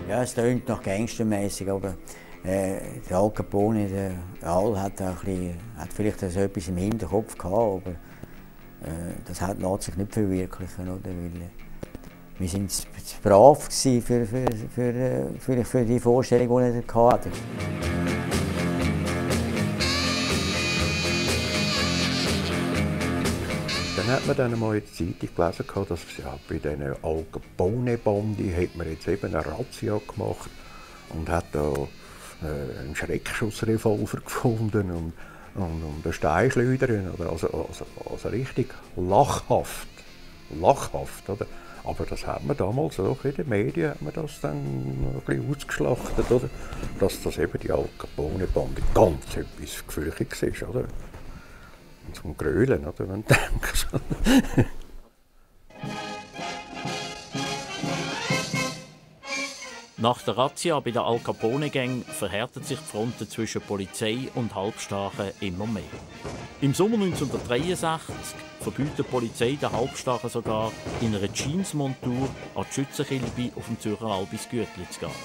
Ja, es klingt noch gangstermäßig, aber der Al Capone, der Al, hat vielleicht so etwas im Hinterkopf gehabt, aber das lässt sich nicht verwirklichen, oder? Weil, wir waren zu brav für die Vorstellung, die er hatte. Dann hat man dann einmal in der Zeitung gelesen, dass bei diesen Al Capone-Banden hat man jetzt eben eine Razzia gemacht und hat da einen Schreckschussrevolver gefunden und einen Steinschleuder. Also richtig lachhaft. Oder? Aber das hat man damals auch in den Medien hat man das dann ein bisschen ausgeschlachtet, oder? Dass das eben die Al Capone-Bande ganz etwas Gefürchtiges ist. Oder? Zum Grölen, oder, wenn du denkst. Nach der Razzia bei der Al Capone-Gang verhärten sich die Fronten zwischen Polizei und Halbstarken immer mehr. Im Sommer 1963 verbietet die Polizei den Halbstarken sogar, in einer Jeansmontur an die Schützenkilbe auf dem Zürcher Albis Gütli zu gehen.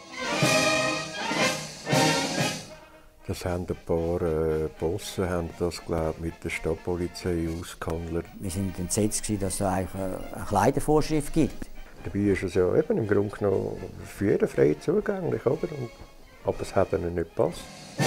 Das haben ein paar Bossen haben das, mit der Stadtpolizei ausgehandelt. Wir waren entsetzt, dass es eigentlich eine Kleidervorschrift gibt. Dabei ist es ja eben im Grunde genommen für jeden frei zugänglich, oder? Aber es hat ihnen nicht gepasst.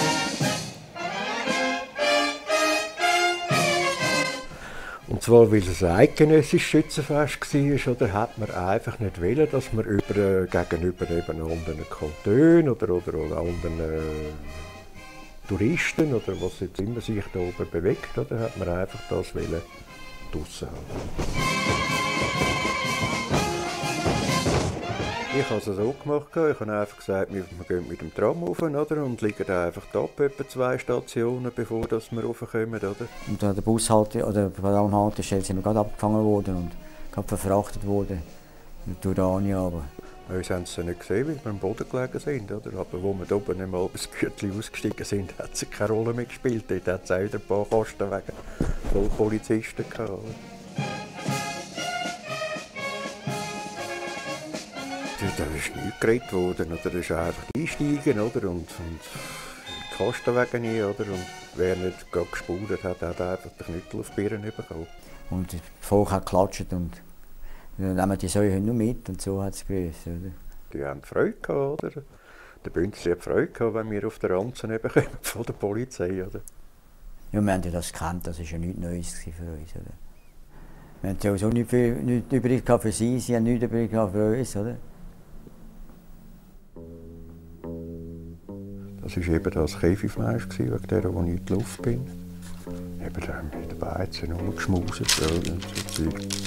Und zwar, weil es ein eidgenössisches Schützenfest war, oder hat man einfach nicht wollen, dass man gegenüber eben anderen Kantonen oder anderen Touristen oder was jetzt immer sich da oben bewegt, oder hat man einfach das draussen haben. Ich habe es so gemacht, ich habe einfach gesagt, wir gehen mit dem Tram rauf, oder, und liegen da einfach da etwa 2 Stationen, bevor wir raufkommen. Oder? Und an der Bushalte oder bei der Haltestelle sind wir gerade abgefangen worden und gerade verfrachtet worden durch Rania. Aber uns haben sie nicht gesehen, weil wir am Boden gelegen sind. Oder? Aber als wir da oben einmal das Gürtli ausgestiegen sind, hat es keine Rolle mehr gespielt. Dort hat es auch wieder ein paar Kosten wegen Polizisten gehabt. Da ist nichts geredet worden, oder? Da ist einfach einsteigen, oder? Und die Kosten wegen nie, oder? Und wer nicht gespult hat, hat einfach den Knüttel auf die Birne bekommen. Und das Volk hat geklatscht und dann nehmen die Säue nur mit und so hat es grüßt, oder? Die haben Freude gehabt, oder? Der Bünzli hat Freude gehabt, wenn wir auf der Ranzen kommen von der Polizei, oder? Ja, wir haben ja das gekannt, das war ja nichts Neues für uns, oder? Wir haben sowieso nichts übrig für sie haben nichts übrig für uns, oder? Das war eben das Käfigfleisch, wegen der, wo ich in die Luft bin. Eben da mit den Beizen rumgeschmuset. So.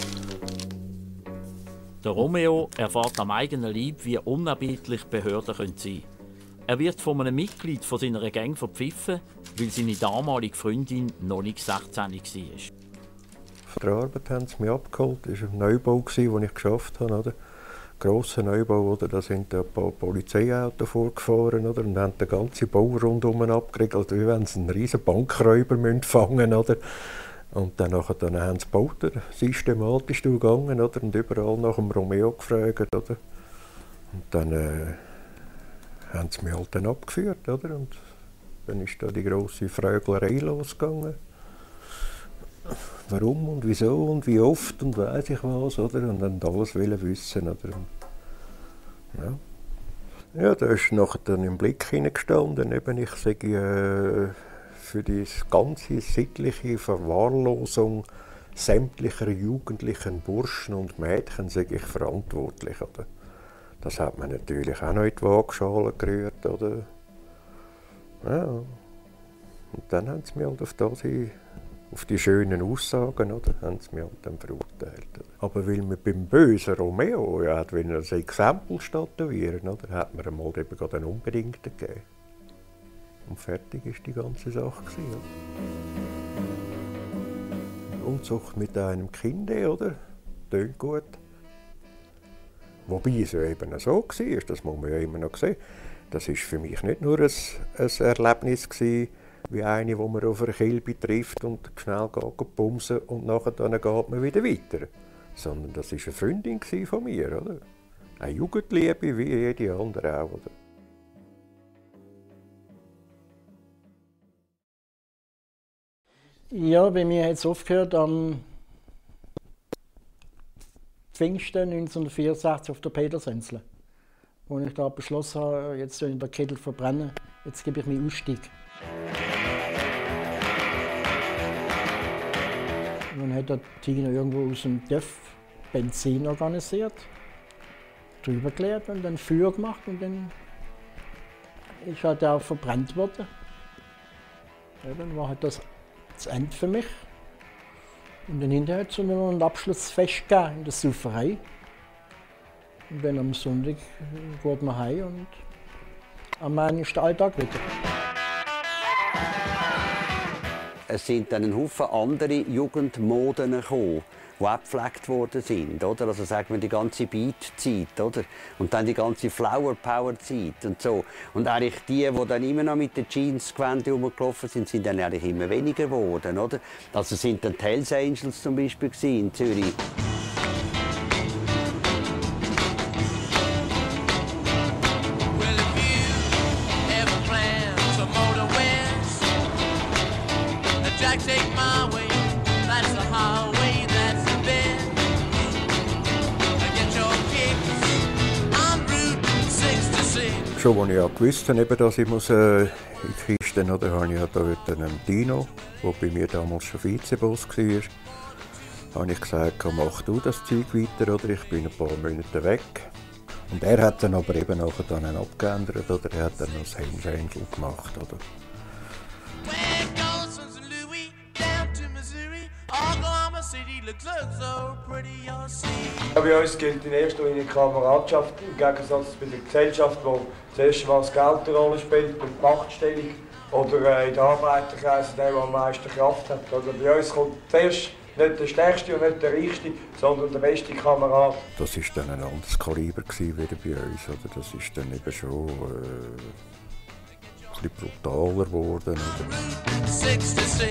Der Romeo erfährt am eigenen Leib, wie unerbittlich Behörden sein können. Er wird von einem Mitglied von seiner Gang verpfiffen, weil seine damalige Freundin noch nicht 16 war. Von der Arbeit haben sie mich abgeholt. Das war ein Neubau, den ich geschafft habe. Oder? Grosser Neubau, oder? Da sind ein paar Polizeiautos vorgefahren, oder? Und haben den ganzen Bau rundum abgeriegelt, wie wenn sie einen riesen Bankräuber fangen müssen, oder? Und dann haben sie gebaut, systematisch durchgegangen, oder? Und überall nach dem Romeo gefragt, oder? Und dann haben sie mich halt dann abgeführt, oder? Und dann ist da die grosse Fröglerei losgegangen. Warum und wieso und wie oft und weiss ich was, oder? Und dann alles wissen, oder? Ja, da ist nachher dann im Blick hineingestanden, eben ich sage für die ganze sittliche Verwahrlosung sämtlicher jugendlichen Burschen und Mädchen sage ich verantwortlich, oder? Das hat man natürlich auch noch in die Waagschale gerührt, oder? Ja. Und dann haben sie mich halt auf die schönen Aussagen, oder, haben sie mich dann verurteilt. Aber weil wir beim bösen Romeo ja ein Exempel statuieren, oder, hat man einmal eben gerade einen Unbedingten gegeben. Und fertig war die ganze Sache. Unzucht mit einem Kind, oder? Tönt gut. Wobei es ja eben so war, das muss man ja immer noch sehen. Das war für mich nicht nur ein Erlebnis gewesen, wie eine, wo man auf einer Kilbe trifft und schnell geht bumsen und nachher dann geht man wieder weiter. Sondern das war eine Freundin von mir, oder? Eine Jugendliebe wie jede andere auch. Oder? Ja, bei mir hat es aufgehört am Pfingsten 1964 auf der Petersinsel, wo ich da beschlossen habe, jetzt soll ich den Kittel verbrennen, jetzt gebe ich meinen Ausstieg. Und dann hat der Tino irgendwo aus dem Dörf Benzin organisiert, drüber geleert und dann Feuer gemacht und dann ist halt auch verbrannt worden. Ja, dann war halt das Ende für mich. Und dann hinterher hat es noch ein Abschlussfest gegeben in der Sauferei. Und dann am Sonntag geht man heim und am Montag ist der Alltag wieder. Es sind dann ein Haufen andere Jugendmoden gekommen, die auch gepflegt worden sind. Oder? Also sagen wir die ganze Beat-Zeit, oder? Und dann die ganze Flower-Power-Zeit und so. Und eigentlich die dann immer noch mit den Jeans-Gewänden rumgelaufen sind, sind dann eigentlich immer weniger geworden, oder? Also sind dann die Hells Angels zum Beispiel in Zürich. Schon als ich ja gewusst habe, dass ich in die Kiste muss, habe ich da einen Dino, der bei mir damals schon Vizeboss war, habe ich gesagt, mach du das Zeug weiter oder ich bin ein paar Monate weg. Und er hat dann aber eben nachher dann abgeändert oder er hat dann das Hells Angel gemacht. Oder? Ja, bei uns gilt in erster Linie Kameradschaft, im Gegensatz bei der Gesellschaft, wo zuerst mal das Geld eine Rolle spielt und die Machtstellung oder in den Arbeiterkreisen der am meisten Kraft hat. Also bei uns kommt zuerst nicht der Stärkste und nicht der Reichste, sondern der beste Kamerad. Das war dann ein anderes Kaliber wieder bei uns. Oder? Das ist dann eben schon ein bisschen brutaler geworden. Oder? 66.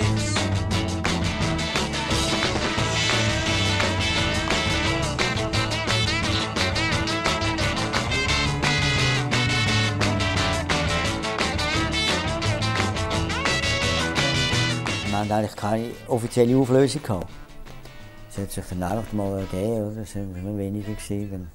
Wir hatten eigentlich keine offizielle Auflösung gehabt. Es hat sich dann einfach mal gegeben, oder? Es waren immer weniger gewesen.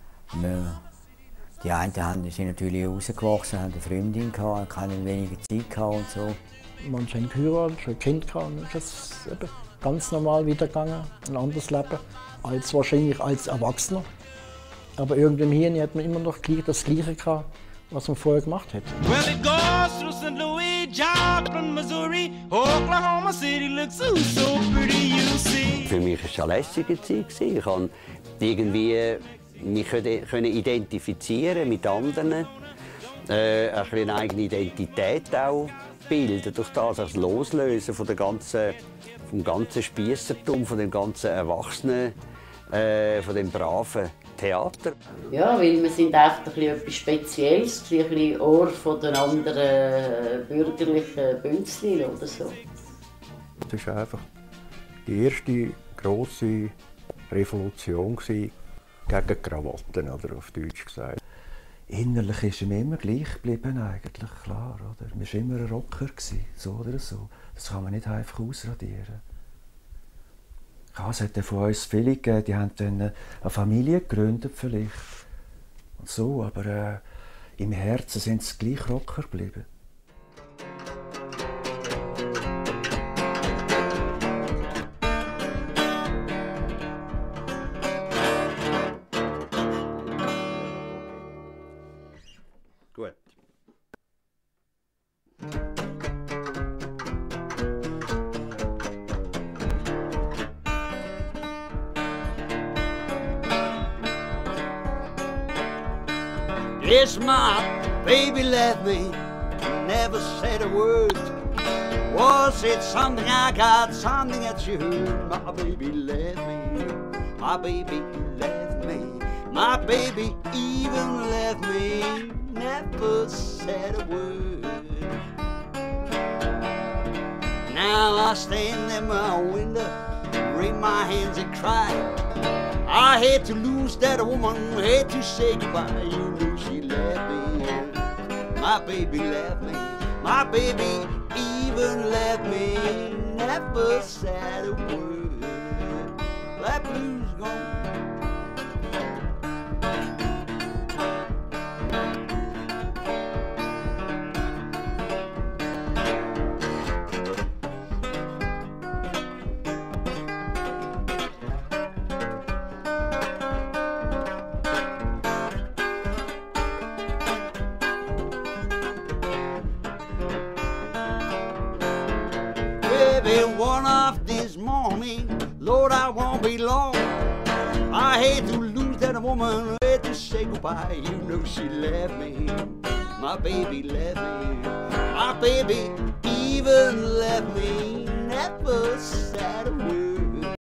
Die einen sind natürlich rausgewachsen, haben eine Freundin gehabt, hatten weniger Zeit gehabt und so. Manche haben geheiratet, schon ein Kind gehabt, und das ist eben ganz normal weitergegangen, ein anderes Leben, als wahrscheinlich als Erwachsener. Aber irgendwie im Hirn hat man immer noch das Gleiche gehabt, was man vorher gemacht hat. Well, it goes through St. Louis, Joplin, Missouri, Oklahoma City looks so pretty, you see. Für mich war es eine lässige Zeit. Ich konnte irgendwie mich identifizieren mit anderen, eine eigene Identität auch bilden durch das, also Loslösen von vom ganzen Spiessertum, von dem ganzen Erwachsenen, von dem braven Theater. Ja, weil wir sind einfach etwas Spezielles, ein bisschen Ohr von den anderen bürgerlichen Bünzlin oder so. Das war einfach die erste grosse Revolution gegen Krawatten, oder auf Deutsch gesagt. Innerlich ist ihm immer gleich geblieben, eigentlich, klar. Oder? Man war immer ein Rocker, so oder so. Das kann man nicht einfach ausradieren. Es hat von uns viele gegeben, die haben dann eine Familie gegründet vielleicht. Und so, aber im Herzen sind sie gleich Rocker geblieben. Gut. Yes, my baby left me, never said a word. Was it something I got, something that you heard? My baby left me, my baby left me, my baby even left me, never said a word. Now I stand at my window, wring my hands and cry. I hate to lose that woman, hate to say goodbye. You know she left me, my baby left me, my baby even left me, never said a word. That blues gone. One of this morning, Lord, I won't be long. I hate to lose that woman, hate to say goodbye. You know she left me, my baby left me, my baby even left me, never said a word.